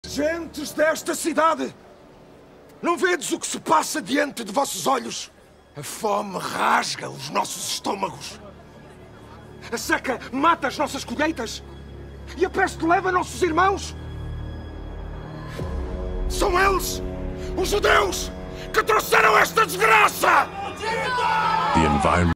Gentes desta cidade, não vedes o que se passa diante de vossos olhos? A fome rasga os nossos estômagos. A seca mata as nossas colheitas. E a peste leva nossos irmãos. São eles, os judeus, que trouxeram esta desgraça!